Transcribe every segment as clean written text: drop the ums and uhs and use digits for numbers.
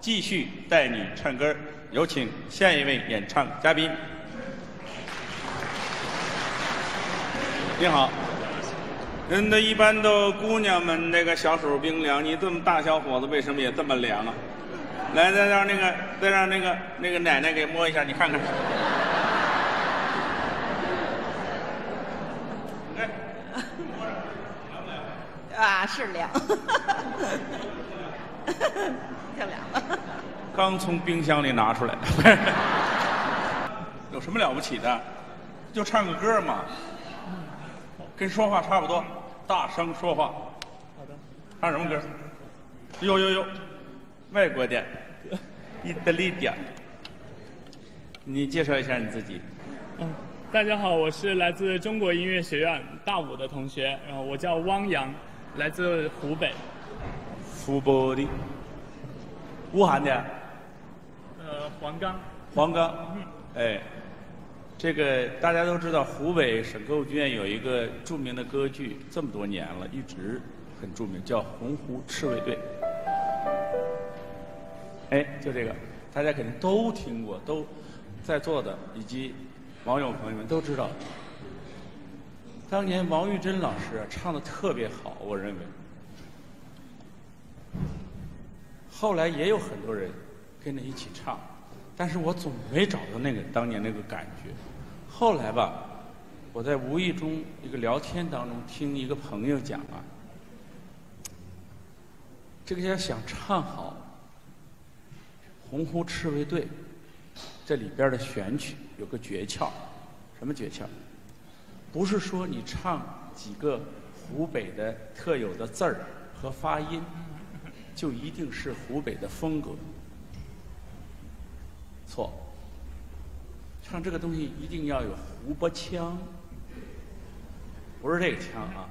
继续带你唱歌。有请下一位演唱嘉宾。你好。人家一般都姑娘们那个小手冰凉，你这么大小伙子为什么也这么凉啊？来，再让那个奶奶给摸一下，你看看。哎，摸着凉不凉？ 啊，是凉，太凉了。 刚从冰箱里拿出来。有什么了不起的？就唱个歌嘛，跟说话差不多，大声说话。 好的。 唱什么歌？有，外国的，意大利的。你介绍一下你自己。 大家好，我是来自中国音乐学院大五的同学，然后我叫汪洋，来自湖北。 湖北的。武汉的。 黄冈。 黄冈。哎，这个大家都知道，湖北省歌舞剧院有一个著名的歌剧，这么多年了，一直很著名，叫《洪湖赤卫队》。哎，就这个，大家肯定都听过，都在座的以及网友朋友们都知道。当年王玉珍老师唱得特别好，我认为。后来也有很多人跟着一起唱，但是我总没找到那个当年那个感觉。后来吧，我在无意中一个聊天当中听一个朋友讲啊，这个要想唱好《洪湖赤卫队》这里边的选曲有个诀窍，什么诀窍？不是说你唱几个湖北的特有的字儿和发音，就一定是湖北的风格。错。唱这个东西一定要有湖北腔，不是这个腔啊，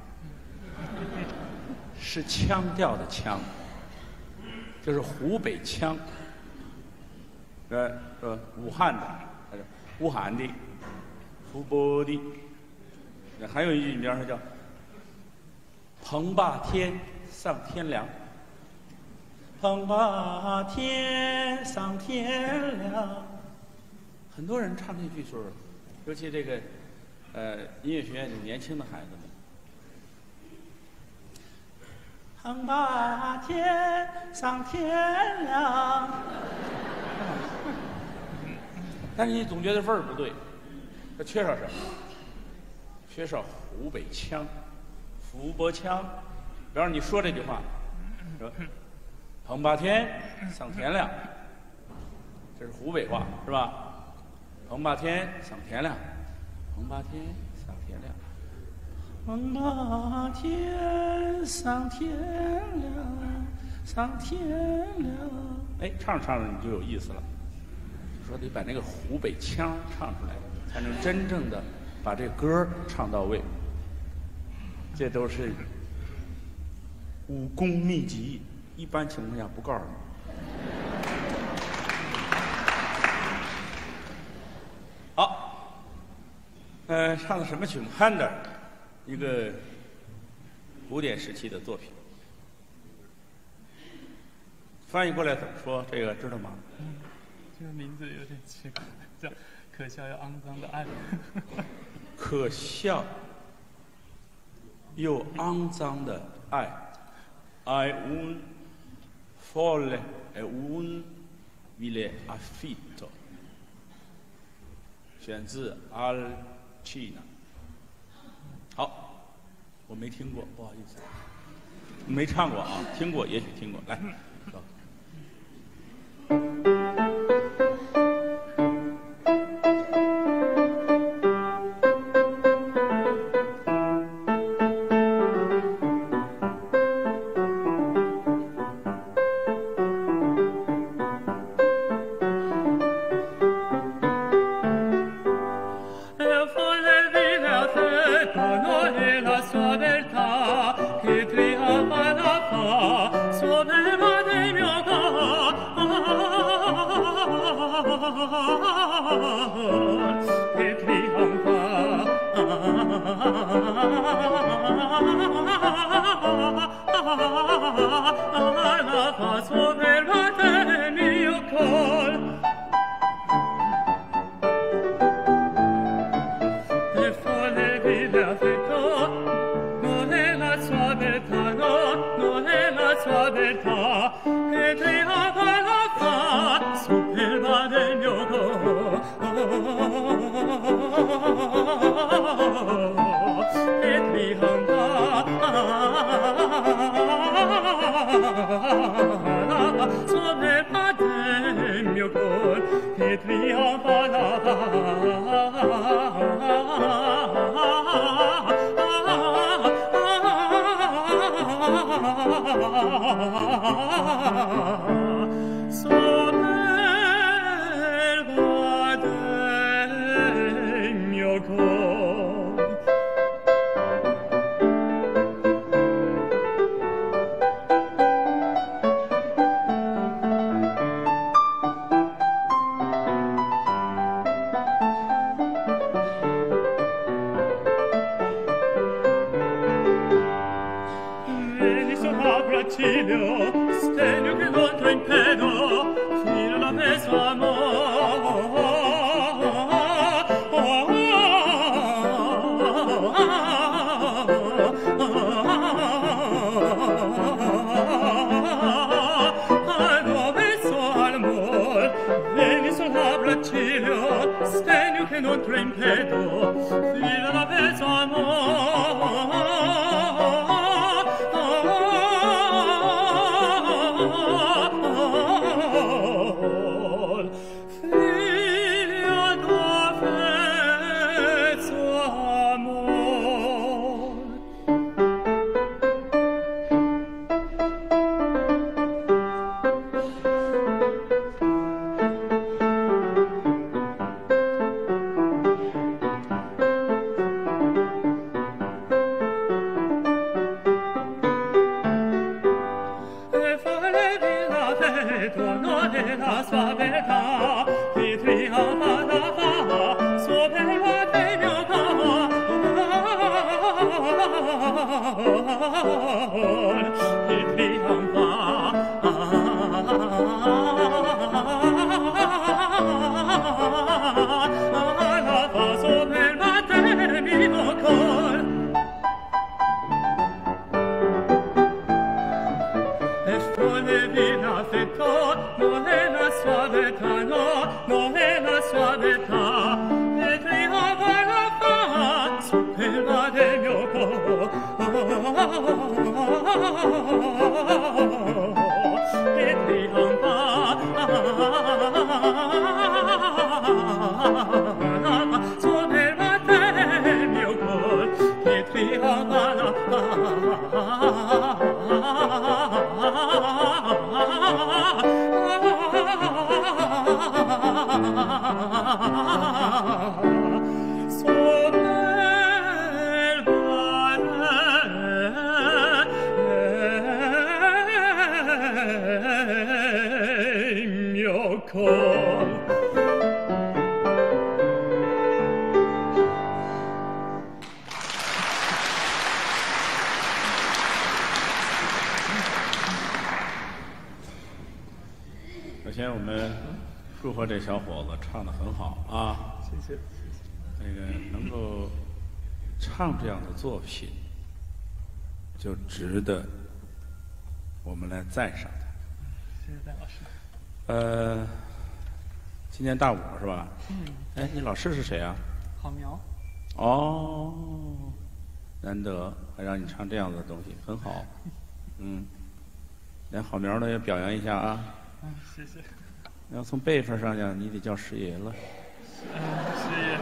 是腔调的腔，就是湖北腔。武汉的，武汉的，湖北的。还有一句，你比方说叫“澎湃天上天凉”，澎湃天上天凉。很多人唱这句时候，尤其这个音乐学院的年轻的孩子们，澎湃天上天凉。但是你总觉得味儿不对，它缺少什么？缺少湖北腔、湖北腔。比方说你说这句话，说“澎湃天上天亮”，这是湖北话，是吧？澎湃天上天亮，澎湃天上天亮，澎湃天上天亮，上天亮。哎，唱着唱着你就有意思了。说得把那个湖北腔唱出来，才能真正的把这歌唱到位。这都是武功秘籍，一般情况下不告诉你。好，唱的什么曲目？汉德尔，一个古典时期的作品。翻译过来怎么说？这个知道吗？ 这个名字有点奇怪，叫《可笑又肮脏的爱》。 可笑又肮脏的爱。È un folle e un vile affitto。选自阿尔奇纳。好，我没听过，不好意思，没唱过啊，听过，也许听过。来，走。 che trionfa la fa sopra il Stegno che incontro in pedo fino alla peso Vieni sul abbracciglio, stegno che incontro in pedo fino alla peso 首先，我们祝贺这小伙子唱得很好啊！ 谢谢。 那个能够唱这样的作品，就值得我们来赞赏他。 谢谢戴老师。 今年大5是吧？哎，你老师是谁啊？ 郝苗。 哦，难得还让你唱这样的东西，很好。连郝苗的也表扬一下啊。 谢谢。 要从辈分上讲，你得叫师爷了。 师爷。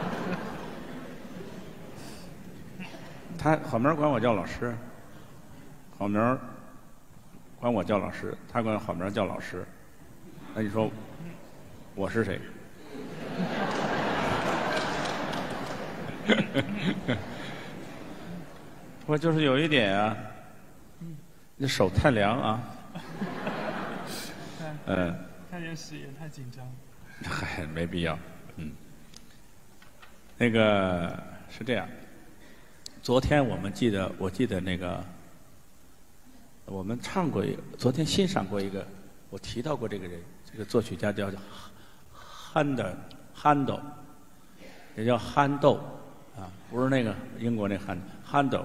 郝苗管我叫老师，郝苗管我叫老师，他管郝苗叫老师。那你说我是谁？我就是有一点啊，你手太凉啊。 看见师爷太紧张。 嗨，没必要。那个是这样。昨天我记得那个，我们唱过昨天欣赏过一个，我提到过这个人，这个作曲家叫Handel，也叫憨豆啊，不是那个英国那Handel，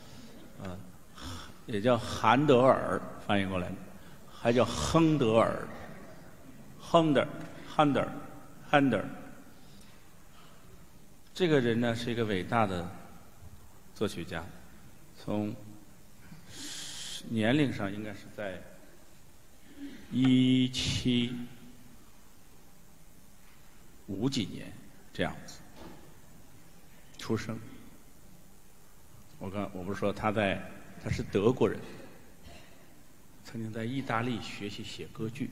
也叫韩德尔，翻译过来，还叫亨德尔。Handel， 这个人呢是一个伟大的作曲家，从年龄上应该是在1750几年这样子出生。我不是说他是德国人，曾经在意大利学习写歌剧，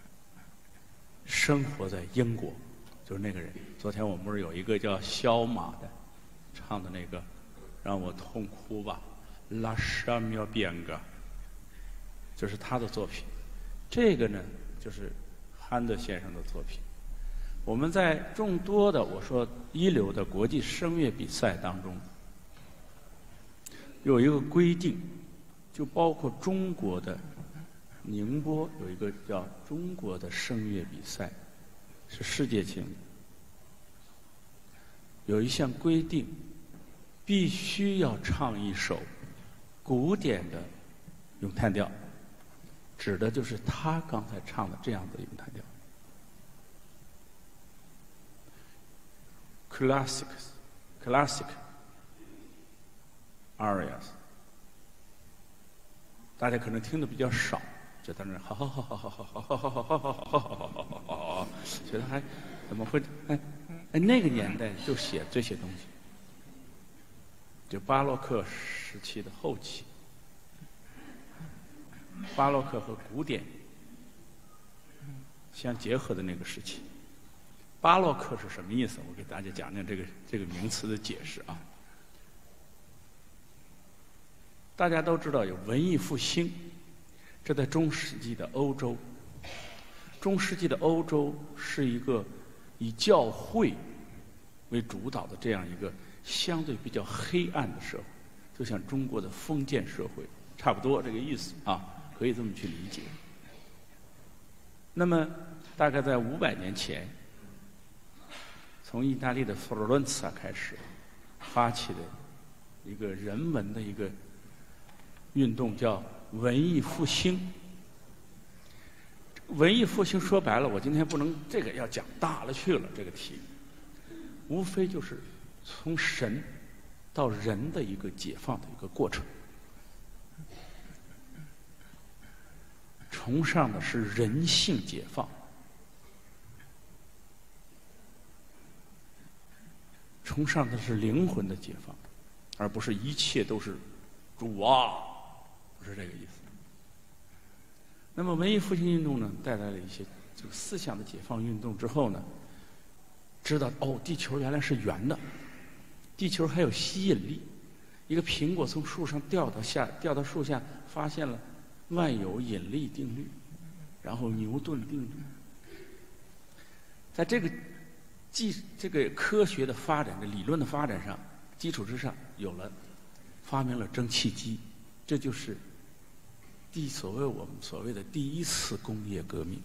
生活在英国，就是那个人。昨天我们不是有一个叫肖马的唱的那个让我痛哭吧 Lasciami piangere， 就是他的作品。这个呢就是韩德先生的作品。我们在众多的我说一流的国际声乐比赛当中有一个规定，就包括中国的宁波有一个叫中国的声乐比赛，是世界性的，有一项规定，必须要唱一首古典的咏叹调，指的就是他刚才唱的这样的咏叹调 classic arias。 大家可能听的比较少，就在那好好好好好好好好好好好好好，觉得还怎么会那个年代就写这些东西，就巴洛克时期的后期，巴洛克和古典相结合的那个时期。巴洛克是什么意思？我给大家讲讲这个名词的解释啊。大家都知道有文艺复兴，这在中世纪的欧洲。中世纪的欧洲是一个以教会为主导的这样一个相对比较黑暗的社会，就像中国的封建社会差不多这个意思啊，可以这么去理解。那么大概在500年前，从意大利的佛罗伦萨开始发起的一个人文的一个运动叫文艺复兴。文艺复兴说白了，我今天不能这个要讲大了去了，这个题无非就是从神到人的一个解放的一个过程。崇尚的是人性解放，崇尚的是灵魂的解放，而不是一切都是主啊，不是这个意思。那么文艺复兴运动呢，带来了一些这个思想的解放运动之后呢，知道哦，地球原来是圆的，地球还有吸引力。一个苹果从树上掉到树下，发现了万有引力定律，然后牛顿定律。在这个科学的发展的理论的发展上基础之上，发明了蒸汽机，这就是我们所谓的第一次工业革命。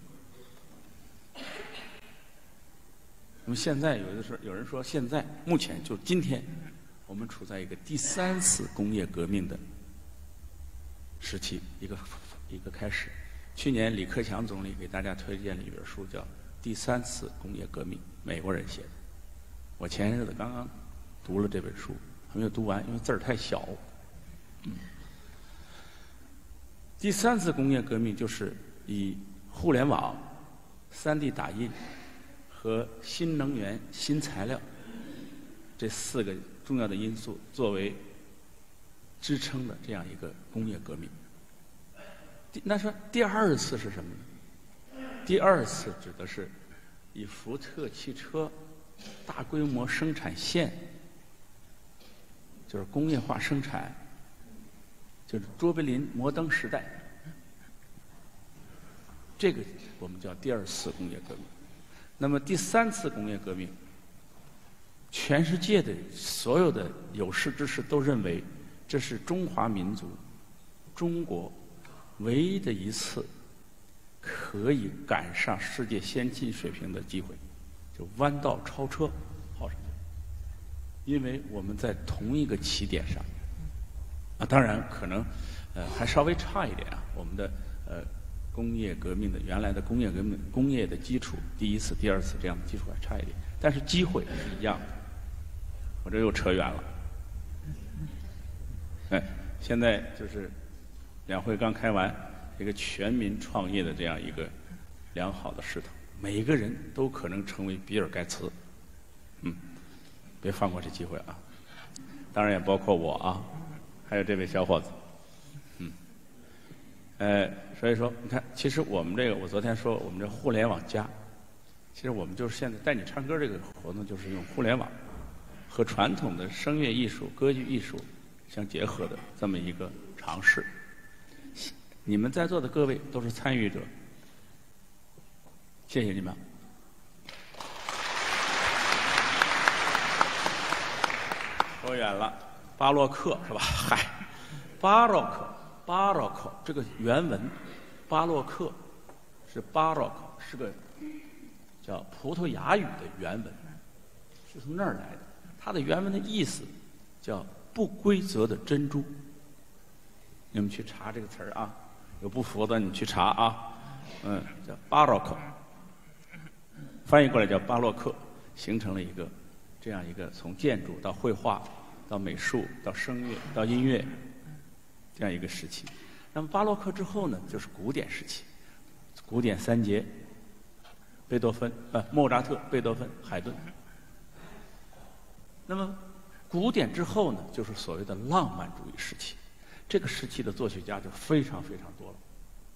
那么现在有人说，现在目前就今天，我们处在一个第3次工业革命的时期，一个开始。去年李克强总理给大家推荐了一本书，叫《第3次工业革命》，美国人写的。我前日子刚刚读了这本书，还没有读完，因为字儿太小。第3次工业革命就是以互联网、3D 打印和新能源、新材料这4个重要的因素作为支撑的这样一个工业革命。那说第2次是什么呢？第2次指的是以福特汽车大规模生产线，就是工业化生产，就是卓别林摩登时代，这个我们叫第2次工业革命。那么第3次工业革命，全世界的所有的有识之士都认为，这是中华民族、中国唯一的一次可以赶上世界先进水平的机会，就弯道超车，好什么？因为我们在同一个起点上，当然可能还稍微差一点啊，我们的工业革命的原来的工业革命工业的基础，第1次、第2次这样的基础还差一点，但是机会是一样的。 我这又扯远了。哎，现在就是两会刚开完，一个全民创业的这样一个良好的势头，每一个人都可能成为比尔盖茨。别放过这机会啊！当然也包括我啊，还有这位小伙子。所以说，你看，其实我们这个，我昨天说我们这互联网加，其实我们就是现在带你唱歌这个活动，就是用互联网和传统的声乐艺术、歌剧艺术相结合的这么一个尝试。你们在座的各位都是参与者，谢谢你们。说远了，巴洛克是吧？嗨，巴洛克这个原文，巴洛克是巴洛克，是个叫葡萄牙语的原文，是从那儿来的。它的原文的意思叫不规则的珍珠。你们去查这个词儿啊，有不服的你去查啊。叫巴洛克，翻译过来叫巴洛克，形成了一个这样一个从建筑到绘画到美术到声乐到音乐这样一个时期。那么巴洛克之后呢，就是古典时期，古典三杰，贝多芬、莫扎特、贝多芬、海顿。那么古典之后呢，就是所谓的浪漫主义时期。这个时期的作曲家就非常非常多了。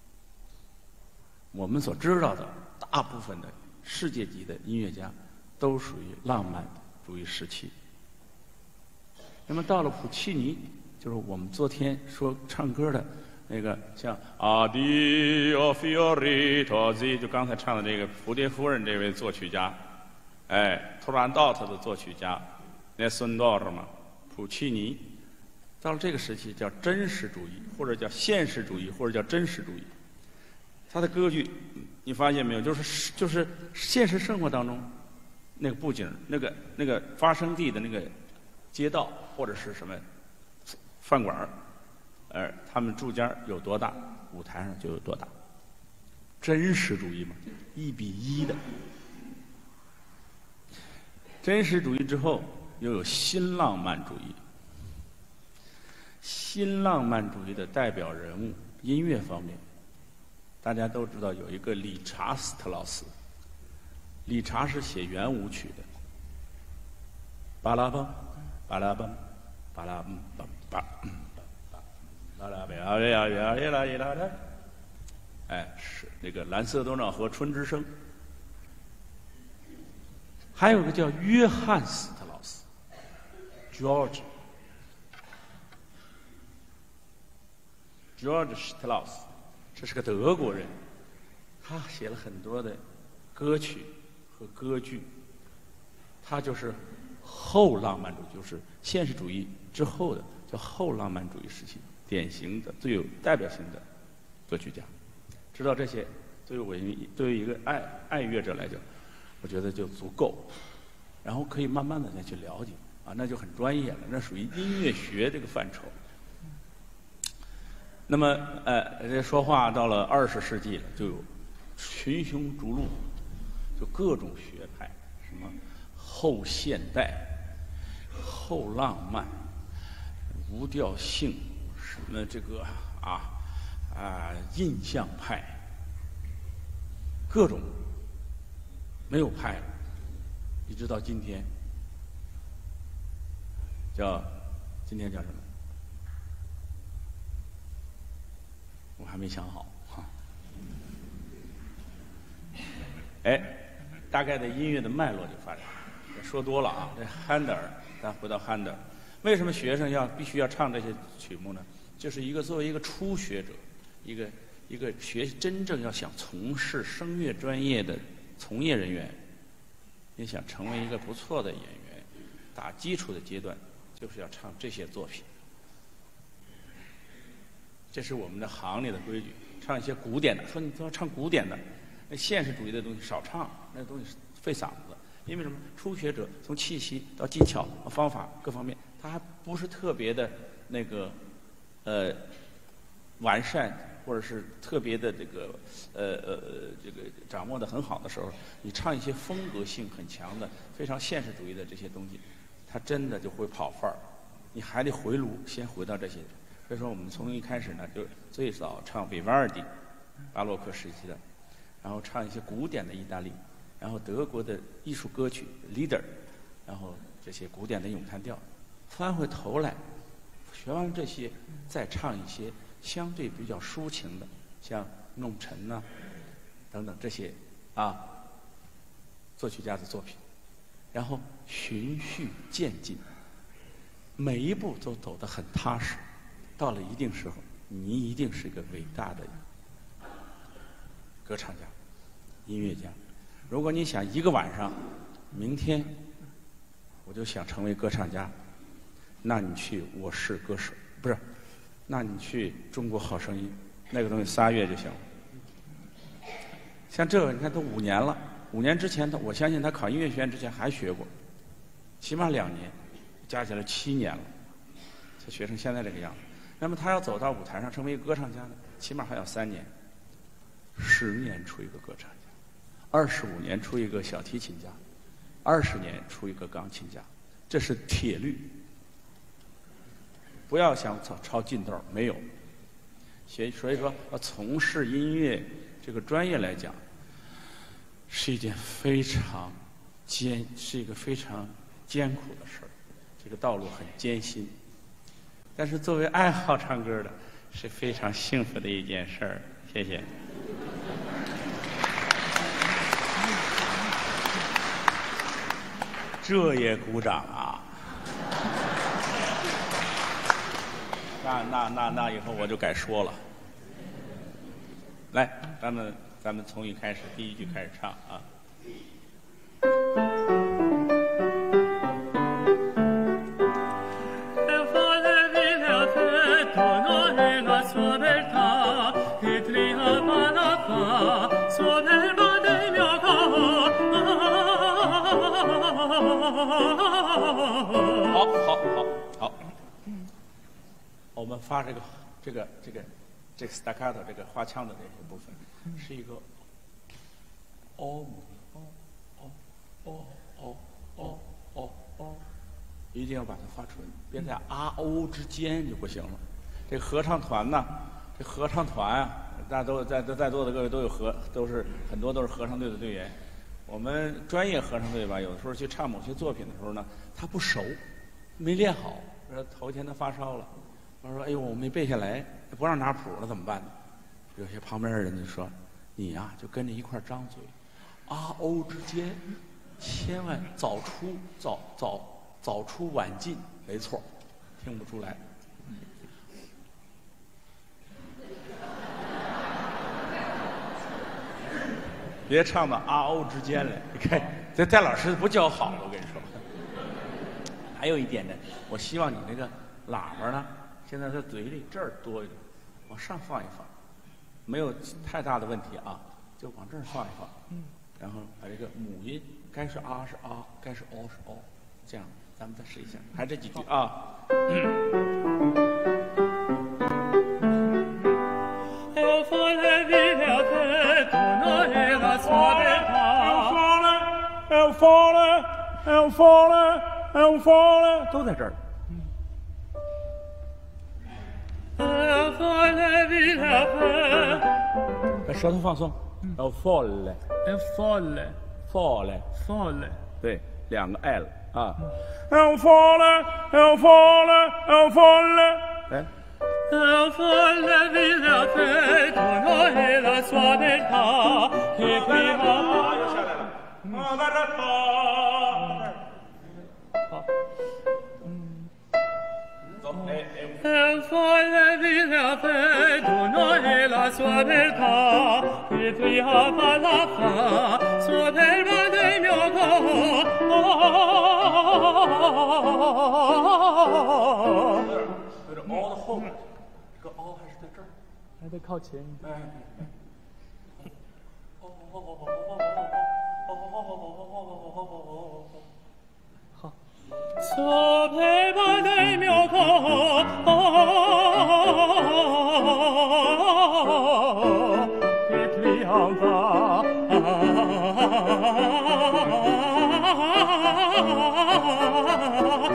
我们所知道的大部分的世界级的音乐家都属于浪漫主义时期。那么到了普契尼，就是我们昨天说唱歌的那个，像Addio Fiorito， 就刚才唱的这个蝴蝶夫人这位作曲家，图兰道特的作曲家 Nessun Dorma， 普契尼，到了这个时期叫真实主义，或者叫现实主义，或者叫真实主义。他的歌剧，你发现没有？就是现实生活当中那个布景，那个发生地的那个街道或者是什么饭馆他们住家有多大，舞台上就有多大。真实主义嘛，1:1的。真实主义之后又有新浪漫主义。新浪漫主义的代表人物，音乐方面，大家都知道有一个理查斯特劳斯。理查是写圆舞曲的，巴拉邦，巴拉邦，巴拉邦巴，巴拉巴，是那个蓝色多瑙河春之声。还有个叫约翰斯特劳斯 ，George Strauss， 这是个德国人，他写了很多的歌曲和歌剧。他就是后浪漫主义，就是现实主义之后的叫后浪漫主义时期典型的最有代表性的作曲家。知道这些，对于一个爱乐者来讲，我觉得就足够，然后可以慢慢的再去了解啊，那就很专业了，那属于音乐学这个范畴。那么这说话到了20世纪了，就有群雄逐鹿，就各种学派，什么后现代、后浪漫、无调性，什么这个印象派，各种没有派了，一直到今天，今天叫什么？我还没想好哈。大概的音乐的脉络就发展。说多了啊，这汉德尔，咱回到汉德尔，为什么学生必须要唱这些曲目呢？就是作为一个初学者，一个真正要想从事声乐专业的从业人员，你想成为一个不错的演员，打基础的阶段，就是要唱这些作品。这是我们的行里的规矩，唱一些古典的。说你都要唱古典的，那现实主义的东西少唱，那东西费嗓子。因为什么？初学者从气息到技巧、方法各方面，他还不是特别的完善，或者是特别的这个掌握的很好的时候，你唱一些风格性很强的、非常现实主义的这些东西， 他真的就会跑范儿。你还得回炉，先回到这些。所以说，我们从一开始呢，就最早唱维瓦尔第，巴洛克时期的，然后唱一些古典的意大利，然后德国的艺术歌曲 Lieder， 然后这些古典的咏叹调，翻回头来，学完这些，再唱一些相对比较抒情的，像弄臣呐、等等这些作曲家的作品，然后循序渐进，每一步都走得很踏实。到了一定时候，你一定是一个伟大的歌唱家、音乐家。如果你想一个晚上，明天我就想成为歌唱家，那你去《我是歌手》，不是，那你去《中国好声音》，那个东西3月就行了。像这个，你看都5年了，5年之前我相信他考音乐学院之前还学过，起码2年，加起来7年了，才学成现在这个样子。那么他要走到舞台上成为一个歌唱家呢，起码还要3年，10年出一个歌唱家，25年出一个小提琴家，20年出一个钢琴家，这是铁律。不要想抄近道，没有。所以说，从事音乐这个专业来讲，是一件非常是一个非常艰苦的事儿，这个道路很艰辛。但是作为爱好唱歌的，是非常幸福的一件事儿。谢谢。这也鼓掌啊！那以后我就改说了。来，咱们从一开始第一句开始唱啊。好，我们发这个 staccato 这个花腔的这些部分，是一个一定要把它发纯，别在之间就不行了。这个合唱团呢，这合唱团啊，大家都在座的各位很多都是合唱队的队员。我们专业合唱队吧，有的时候去唱某些作品的时候呢，他不熟，没练好，头一天他发烧了，我说：“哎呦，我没背下来，不让拿谱了，怎么办呢？”有些旁边的人就说：“你呀，就跟着一块张嘴，之间，千万早出晚进，没错，听不出来。”别唱到之间来，你看这戴老师不教好了，我跟你说。还有一点呢，我希望你那个喇叭呢，现在在嘴里这儿多一点，往上放一放，没有太大的问题啊，就往这儿放一放，然后把这个母音该是是该是是这样，咱们再试一下，还这几句啊。都在这儿。把舌头放松。folle，对，2个 l 啊。folle，来。又下来了。走，有点凹的后面，这个凹还是在这儿， 还得靠前一点。好。Sopeva del mio cor che trionfa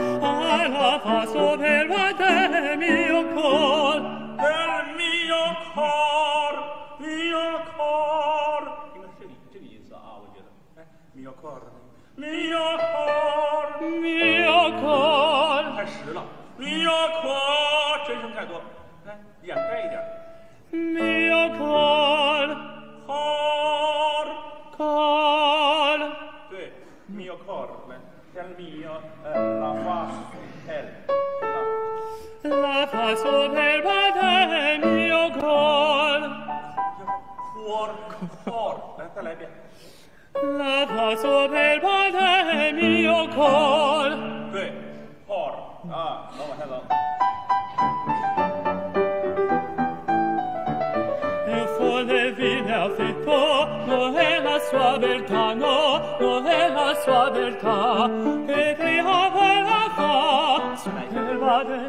fa so per va del mio cor, mio cor, mio cor， 应该是这个音色啊，我觉得。哎，mio cor，mio mio cor， 太实了，mio cor， 真声太多，来掩盖一点。 mio cor， cor， 对，mio cor， 来 ，del mio， la fa del， la fa so per va del mio cor， cor， 来再来一遍。 la fa so per va del mio cor， 对 ，cor 啊，能往下走。 Folle vive affetto, non è la sua beltà, no, non è la sua beltà, che trionfa la fa, supervade.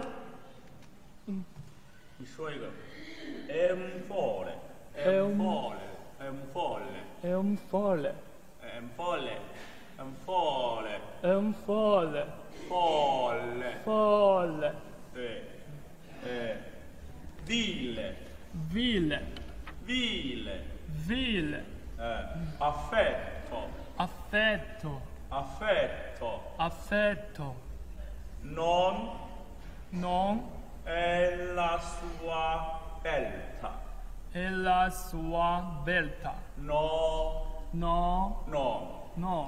你说一个 ，m folle，m folle，m folle， È un folle, m folle，m folle， è un folle, folle， folle, 对，ville， vile, ville， vile, affetto， affetto, affetto， affetto, non non è la sua beltà, è la sua beltà, no, no, no, no,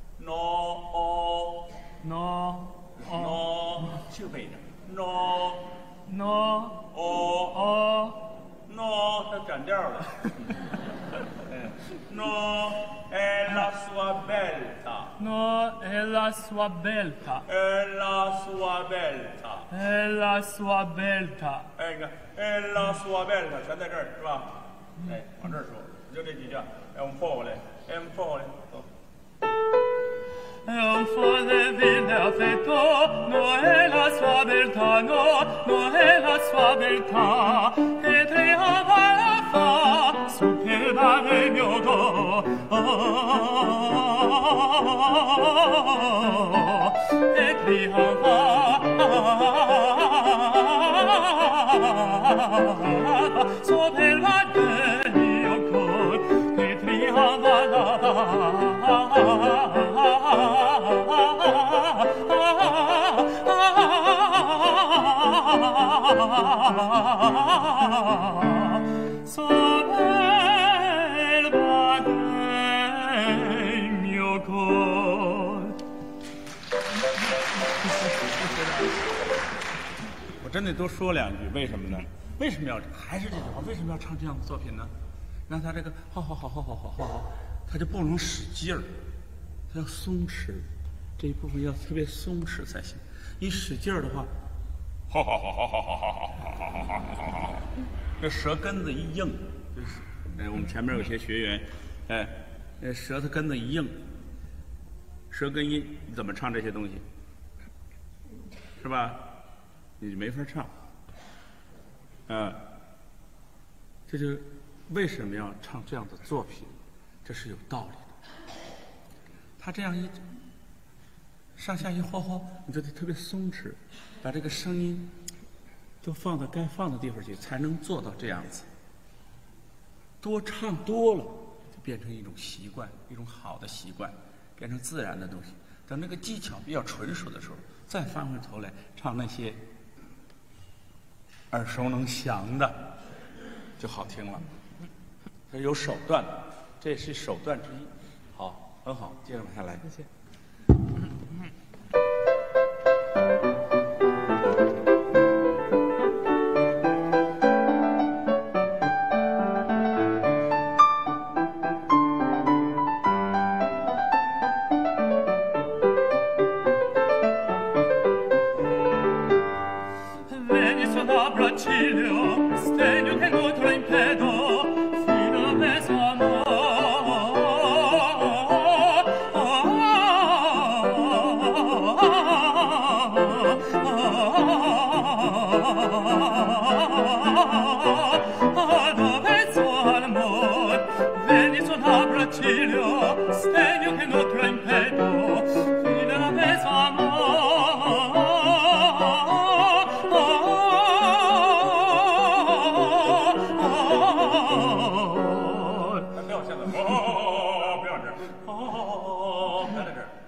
no, no, no，轻飞一点 ，no， no, o。 oh, No， 它转调了。No è la sua beltà， no, è la sua beltà, è la sua beltà， è la sua beltà, 哎，你看，è la sua beltà， 全在这儿是吧？哎，往这儿说，就这几句。un folle，un folle， 走。 è un folle vile affetto, no è la sua beltà, no, no è la sua beltà, che trionfa la fa, superba del mio cor, che trionfa, superba del mio cor, che trionfa la fa. Soverba del mio cor。 我真得多说两句，为什么呢？为什么要还是这句话？为什么要唱这样的作品呢？让他这个好，他就不能使劲儿，他要松弛，这一部分要特别松弛才行。一使劲儿的话，好，这舌根子一硬，就是我们前面有些学员，舌头根子一硬，舌根音你怎么唱这些东西？是吧？你就没法唱。这就为什么要唱这样的作品，这是有道理的。他这样一上下一嚯，你就得特别松弛，把这个声音都放到该放的地方去，才能做到这样子。多唱多了，就变成一种习惯，一种好的习惯，变成自然的东西。等那个技巧比较纯熟的时候，再翻回头来唱那些耳熟能详的，就好听了。这有手段的，这也是手段之一。好，很好，接着往下来。 谢谢。 Stegno che nutre in pedo fino a me suo dove suo amor vedi suo abbracciglio stegno che nutre in pedo fino a me suo amor 不要现在，不要这儿，来在这儿，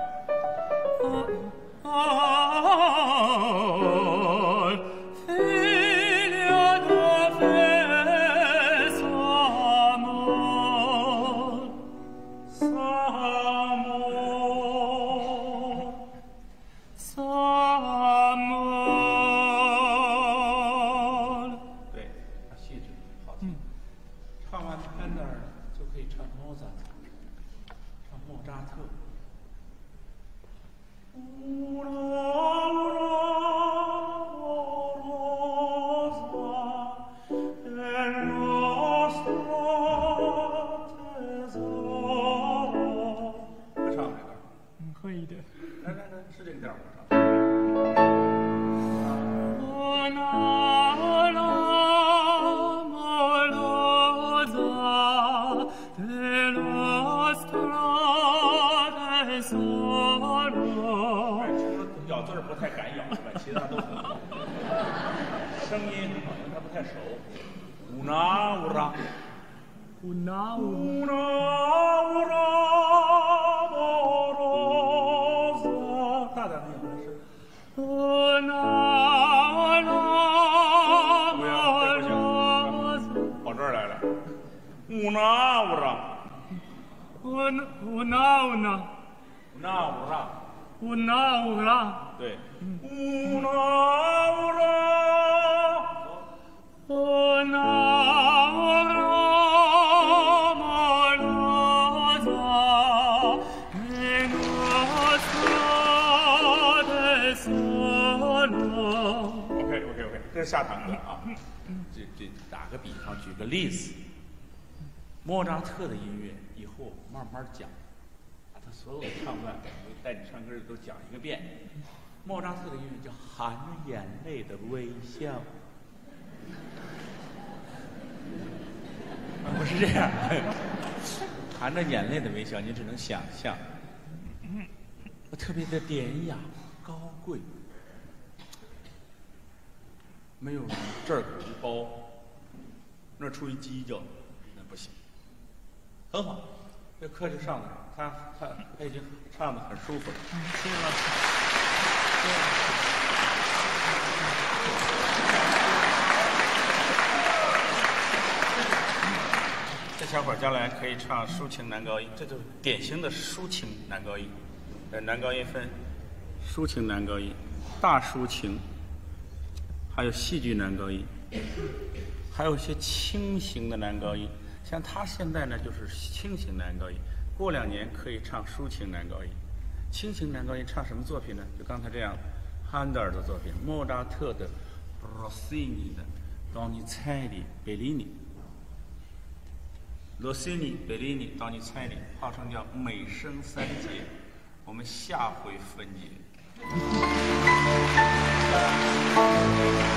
对。OK， 这是下堂课啊。这打个比方，举个例子，莫扎特的音乐以后慢慢讲，把他所有的唱段，带你唱歌的都讲一个遍。莫扎特的音乐叫含着眼泪的微笑，不是这样，含着眼泪的微笑，你只能想象，特别的典雅高贵。没有这儿鼓一包，那儿出一犄角，那不行。很好，这课就上了，他已经唱得很舒服了。 谢谢老师。 这小伙将来可以唱抒情男高音，这就是典型的抒情男高音。男高音分抒情男高音、大抒情。还有戏剧男高音，还有一些轻型的男高音，像他现在呢就是轻型男高音，过2年可以唱抒情男高音。轻型男高音唱什么作品呢？就刚才这样，汉德尔的作品，莫扎特的、罗西尼的、当尼采利、贝利尼。罗西尼、贝利尼、当尼采利，号称叫美声3节，我们下回分解。